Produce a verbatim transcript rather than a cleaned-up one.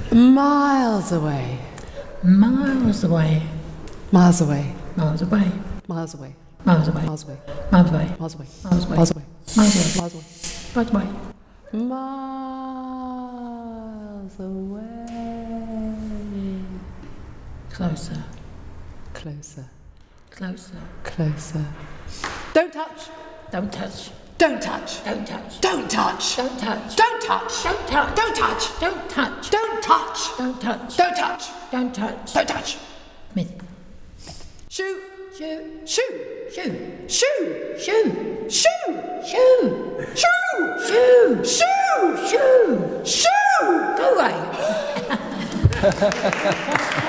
Miles away. Miles away. Miles away. Miles away. Miles away. Miles away. Miles away. Miles away. Miles away. Miles away. Miles away. Miles away. Miles away. Miles away. Miles away. Closer. Closer. Closer. Closer. Don't touch. Don't touch. Don't touch. Don't touch. Don't touch. Don't touch. Don't touch. Don't touch. Don't touch. Don't touch. Don't touch. Don't touch. Don't touch. Don't touch. Don't touch. Myth. Shoe. Shoe. Shoe. Shoe. Shoe. Shoe. Shoe. Shoe. Shoe. Shoe. Shoe. Shoe. Shoe. Go away.